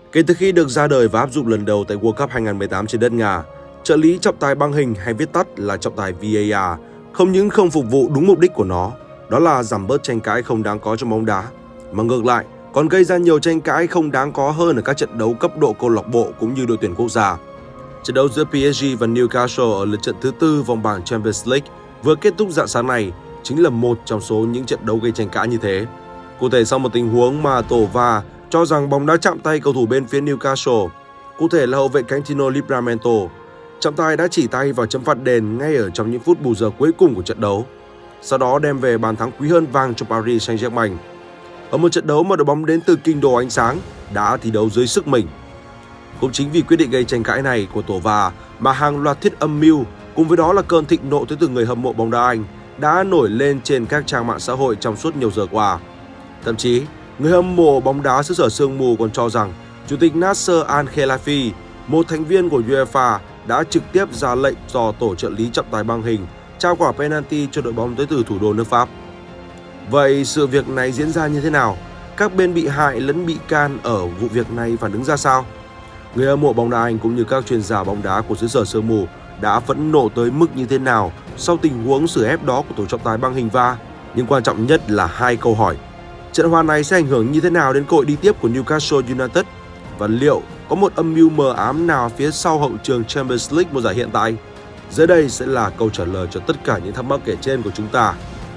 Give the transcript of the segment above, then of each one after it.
Kể từ khi được ra đời và áp dụng lần đầu tại World Cup 2018 trên đất Nga, trợ lý trọng tài băng hình hay viết tắt là trọng tài VAR không những không phục vụ đúng mục đích của nó, đó là giảm bớt tranh cãi không đáng có trong bóng đá, mà ngược lại còn gây ra nhiều tranh cãi không đáng có hơn ở các trận đấu cấp độ câu lạc bộ cũng như đội tuyển quốc gia. Trận đấu giữa PSG và Newcastle ở lượt trận thứ 4 vòng bảng Champions League vừa kết thúc rạng sáng này chính là một trong số những trận đấu gây tranh cãi như thế. Cụ thể sau một tình huống mà tổ VAR cho rằng bóng đã chạm tay cầu thủ bên phía Newcastle, cụ thể là hậu vệ cánh Tino Livramento, trọng tài đã chỉ tay vào chấm phạt đền ngay ở trong những phút bù giờ cuối cùng của trận đấu, sau đó đem về bàn thắng quý hơn vàng cho Paris Saint-Germain. Ở một trận đấu mà đội bóng đến từ kinh đô ánh sáng đã thi đấu dưới sức mình. Cũng chính vì quyết định gây tranh cãi này của tổ VAR mà hàng loạt thuyết âm mưu cùng với đó là cơn thịnh nộ tới từ người hâm mộ bóng đá Anh đã nổi lên trên các trang mạng xã hội trong suốt nhiều giờ qua. Thậm chí, người hâm mộ bóng đá xứ sở sương mù còn cho rằng Chủ tịch Nasser Al-Khelaifi, một thành viên của UEFA, đã trực tiếp ra lệnh cho tổ trợ lý trọng tài băng hình trao quả penalty cho đội bóng tới từ thủ đô nước Pháp. Vậy sự việc này diễn ra như thế nào? Các bên bị hại lẫn bị can ở vụ việc này phản ứng ra sao? Người hâm mộ bóng đá Anh cũng như các chuyên gia bóng đá của xứ sở sương mù đã phẫn nộ tới mức như thế nào sau tình huống xử ép đó của tổ trọng tài băng hình VAR? Nhưng quan trọng nhất là hai câu hỏi. Trận hòa này sẽ ảnh hưởng như thế nào đến cơ hội đi tiếp của Newcastle United? Và liệu có một âm mưu mờ ám nào phía sau hậu trường Champions League mùa giải hiện tại? Dưới đây sẽ là câu trả lời cho tất cả những thắc mắc kể trên của chúng ta.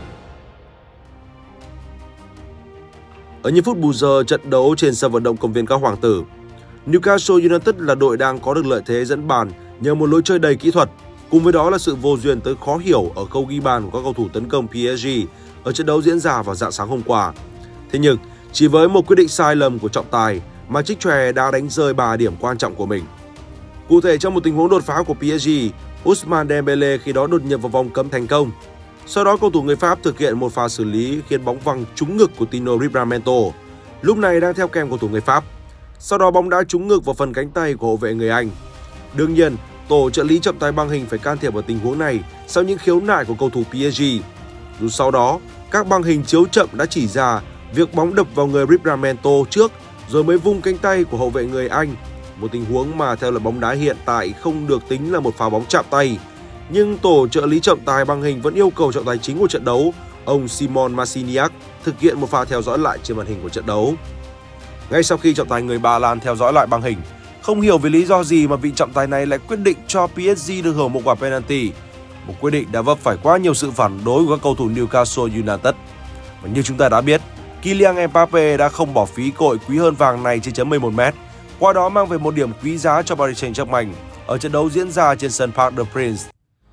Ở những phút bù giờ trận đấu trên sân vận động công viên Các Hoàng tử, Newcastle United là đội đang có được lợi thế dẫn bàn nhờ một lối chơi đầy kỹ thuật, cùng với đó là sự vô duyên tới khó hiểu ở khâu ghi bàn của các cầu thủ tấn công PSG ở trận đấu diễn ra vào rạng sáng hôm qua. Thế nhưng, chỉ với một quyết định sai lầm của trọng tài mà Trích Chòe đã đánh rơi 3 điểm quan trọng của mình. Cụ thể trong một tình huống đột phá của PSG, Ousmane Dembélé khi đó đột nhập vào vòng cấm thành công. Sau đó cầu thủ người Pháp thực hiện một pha xử lý khiến bóng văng trúng ngực của Tino Livramento, lúc này đang theo kèm cầu thủ người Pháp. Sau đó bóng đã trúng ngực vào phần cánh tay của hậu vệ người Anh. Đương nhiên, tổ trợ lý trọng tài băng hình phải can thiệp vào tình huống này sau những khiếu nại của cầu thủ PSG. Dù sau đó, các băng hình chiếu chậm đã chỉ ra việc bóng đập vào người Livramento trước rồi mới vung cánh tay của hậu vệ người Anh. Một tình huống mà theo luật bóng đá hiện tại không được tính là một pha bóng chạm tay. Nhưng tổ trợ lý trọng tài băng hình vẫn yêu cầu trọng tài chính của trận đấu, ông Simon Marciniak, thực hiện một pha theo dõi lại trên màn hình của trận đấu. Ngay sau khi trọng tài người Ba Lan theo dõi lại băng hình, không hiểu vì lý do gì mà vị trọng tài này lại quyết định cho PSG được hưởng một quả penalty. Một quyết định đã vấp phải quá nhiều sự phản đối của các cầu thủ Newcastle United. Và như chúng ta đã biết, Kylian Mbappe đã không bỏ phí cơ hội quý hơn vàng này trên chấm 11m, qua đó mang về một điểm quý giá cho Paris Saint-Germain ở trận đấu diễn ra trên sân Parc des Princes.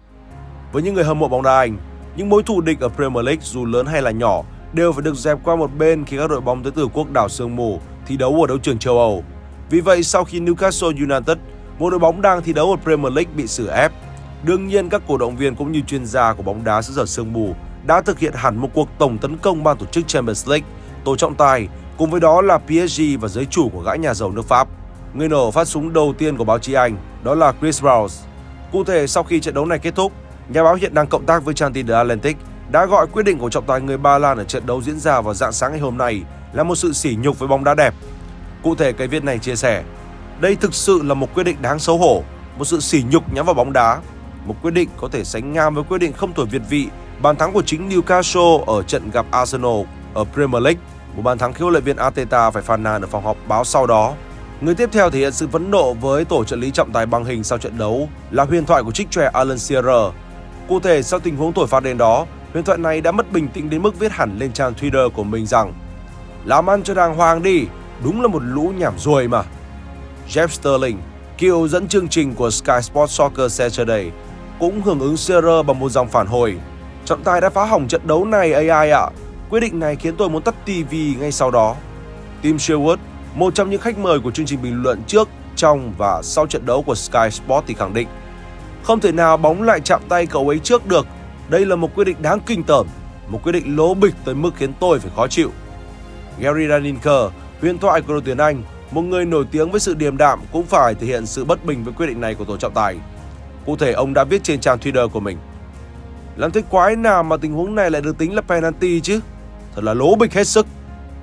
Với những người hâm mộ bóng đá Anh, những mối thù địch ở Premier League dù lớn hay là nhỏ đều phải được dẹp qua một bên khi các đội bóng tới từ quốc đảo sương mù thi đấu ở đấu trường châu Âu. Vì vậy, sau khi Newcastle United, một đội bóng đang thi đấu ở Premier League bị xử ép, đương nhiên các cổ động viên cũng như chuyên gia của bóng đá xứ sở sương mù đã thực hiện hẳn một cuộc tổng tấn công ban tổ chức Champions League, tổ trọng tài, cùng với đó là PSG và giới chủ của gã nhà giàu nước Pháp. Người nổ phát súng đầu tiên của báo chí Anh đó là Chris Rouse. Cụ thể, sau khi trận đấu này kết thúc, nhà báo hiện đang cộng tác với trang tin The Atlantic đã gọi quyết định của trọng tài người Ba Lan ở trận đấu diễn ra vào rạng sáng ngày hôm nay là một sự sỉ nhục với bóng đá đẹp. Cụ thể, cái viết này chia sẻ, đây thực sự là một quyết định đáng xấu hổ, một sự sỉ nhục nhắm vào bóng đá, một quyết định có thể sánh ngang với quyết định không thổi việt vị bàn thắng của chính Newcastle ở trận gặp Arsenal ở Premier League, một bàn thắng khiến huấn luyện viên Arteta phải phàn nàn ở phòng họp báo sau đó. Người tiếp theo thể hiện sự phẫn nộ với tổ trợ lý trọng tài băng hình sau trận đấu là huyền thoại của Trích Chòe Alan Shearer. Cụ thể, sau tình huống thổi phạt đền đó, huyền thoại này đã mất bình tĩnh đến mức viết hẳn lên trang Twitter của mình rằng làm ăn cho đàng hoàng đi, đúng là một lũ nhảm ruồi mà. Jeff Sterling, cựu dẫn chương trình của Sky Sports Soccer Saturday, cũng hưởng ứng Shearer bằng một dòng phản hồi. Trọng tài đã phá hỏng trận đấu này AI ạ. Quyết định này khiến tôi muốn tắt TV ngay sau đó. Tim Sherwood, một trong những khách mời của chương trình bình luận trước, trong và sau trận đấu của Sky Sports thì khẳng định không thể nào bóng lại chạm tay cậu ấy trước được. Đây là một quyết định đáng kinh tởm, một quyết định lố bịch tới mức khiến tôi phải khó chịu. Gary Lineker, huyền thoại của đội tuyển Anh, một người nổi tiếng với sự điềm đạm, cũng phải thể hiện sự bất bình với quyết định này của tổ trọng tài. Cụ thể, ông đã viết trên trang Twitter của mình: làm thế quái nào mà tình huống này lại được tính là penalty chứ? Thật là lố bịch hết sức.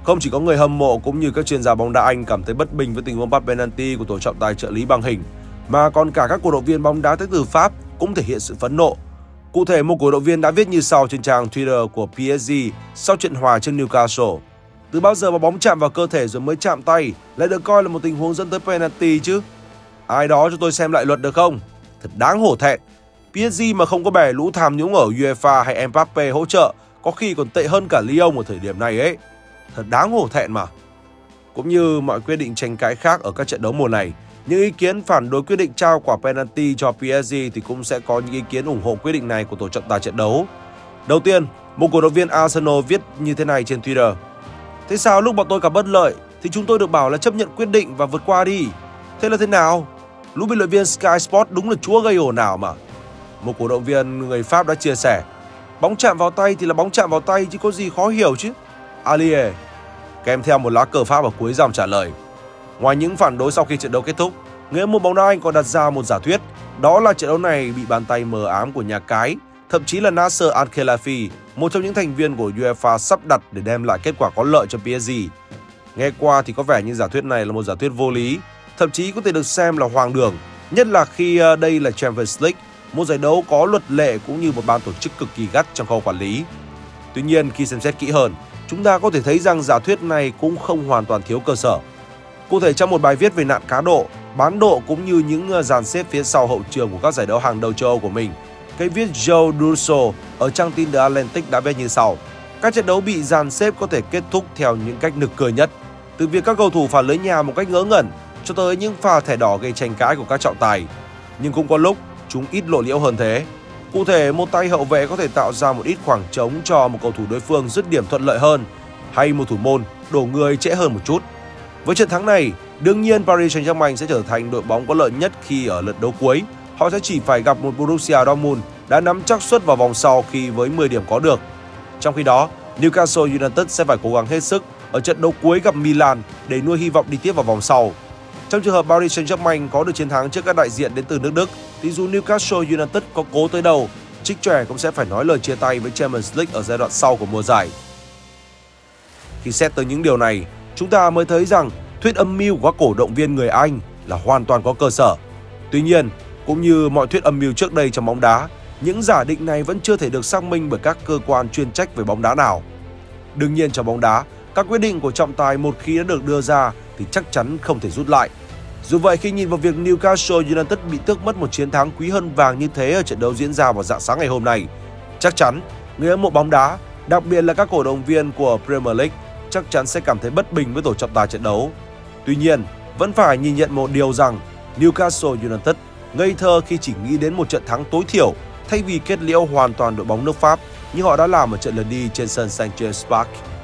Không chỉ có người hâm mộ cũng như các chuyên gia bóng đá Anh cảm thấy bất bình với tình huống bắt penalty của tổ trọng tài trợ lý bằng hình, mà còn cả các cổ động viên bóng đá tới từ Pháp cũng thể hiện sự phẫn nộ. Cụ thể, một cổ động viên đã viết như sau trên trang Twitter của PSG sau trận hòa trước Newcastle: từ bao giờ mà bóng chạm vào cơ thể rồi mới chạm tay lại được coi là một tình huống dẫn tới penalty chứ? Ai đó cho tôi xem lại luật được không? Thật đáng hổ thẹn. PSG mà không có bè lũ tham nhũng ở UEFA hay Mbappe hỗ trợ có khi còn tệ hơn cả Lyon ở thời điểm này ấy. Thật đáng hổ thẹn mà. Cũng như mọi quyết định tranh cãi khác ở các trận đấu mùa này, những ý kiến phản đối quyết định trao quả penalty cho PSG thì cũng sẽ có những ý kiến ủng hộ quyết định này của tổ trọng tài trận đấu. Đầu tiên, một cổ động viên Arsenal viết như thế này trên Twitter: thế sao lúc bọn tôi gặp bất lợi thì chúng tôi được bảo là chấp nhận quyết định và vượt qua đi? Thế là thế nào? Lũ bình luận viên Sky Sport đúng là chúa gây ồn ào mà. Một cổ động viên người Pháp đã chia sẻ: bóng chạm vào tay thì là bóng chạm vào tay chứ có gì khó hiểu chứ. Allier kèm theo một lá cờ Pháp ở cuối dòng trả lời. Ngoài những phản đối sau khi trận đấu kết thúc, người hâm mộ bóng đá Anh còn đặt ra một giả thuyết, đó là trận đấu này bị bàn tay mờ ám của nhà cái, thậm chí là Nasser Al-Khelaifi, một trong những thành viên của UEFA sắp đặt để đem lại kết quả có lợi cho PSG. Nghe qua thì có vẻ như giả thuyết này là một giả thuyết vô lý, thậm chí có thể được xem là hoang đường, nhất là khi đây là Champions League, một giải đấu có luật lệ cũng như một ban tổ chức cực kỳ gắt trong khâu quản lý. Tuy nhiên, khi xem xét kỹ hơn, chúng ta có thể thấy rằng giả thuyết này cũng không hoàn toàn thiếu cơ sở. Cụ thể, trong một bài viết về nạn cá độ, bán độ cũng như những dàn xếp phía sau hậu trường của các giải đấu hàng đầu châu Âu của mình, cây viết Joe Russo ở trang tin The Atlantic đã viết như sau: các trận đấu bị dàn xếp có thể kết thúc theo những cách nực cười nhất, từ việc các cầu thủ phá lưới nhà một cách ngớ ngẩn cho tới những pha thẻ đỏ gây tranh cãi của các trọng tài. Nhưng cũng có lúc chúng ít lộ liễu hơn thế. Cụ thể, một tay hậu vệ có thể tạo ra một ít khoảng trống cho một cầu thủ đối phương dứt điểm thuận lợi hơn, hay một thủ môn đổ người trễ hơn một chút. Với trận thắng này, đương nhiên Paris Saint-Germain sẽ trở thành đội bóng có lợi nhất khi ở lượt đấu cuối. Họ sẽ chỉ phải gặp một Borussia Dortmund đã nắm chắc suất vào vòng sau khi với 10 điểm có được. Trong khi đó, Newcastle United sẽ phải cố gắng hết sức ở trận đấu cuối gặp Milan để nuôi hy vọng đi tiếp vào vòng sau. Trong trường hợp Paris Saint-Germain có được chiến thắng trước các đại diện đến từ nước Đức, thì dù Newcastle United có cố tới đâu, Trích Trẻ cũng sẽ phải nói lời chia tay với Champions League ở giai đoạn sau của mùa giải. Khi xét tới những điều này, chúng ta mới thấy rằng thuyết âm mưu của các cổ động viên người Anh là hoàn toàn có cơ sở. Tuy nhiên, cũng như mọi thuyết âm mưu trước đây trong bóng đá, những giả định này vẫn chưa thể được xác minh bởi các cơ quan chuyên trách về bóng đá nào. Đương nhiên, trong bóng đá, các quyết định của trọng tài một khi đã được đưa ra thì chắc chắn không thể rút lại. Dù vậy, khi nhìn vào việc Newcastle United bị tước mất một chiến thắng quý hơn vàng như thế ở trận đấu diễn ra vào rạng sáng ngày hôm nay, chắc chắn người hâm mộ bóng đá, đặc biệt là các cổ động viên của Premier League, chắc chắn sẽ cảm thấy bất bình với tổ trọng tài trận đấu. Tuy nhiên, vẫn phải nhìn nhận một điều rằng Newcastle United ngây thơ khi chỉ nghĩ đến một trận thắng tối thiểu thay vì kết liễu hoàn toàn đội bóng nước Pháp như họ đã làm ở trận lượt đi trên sân St James Park.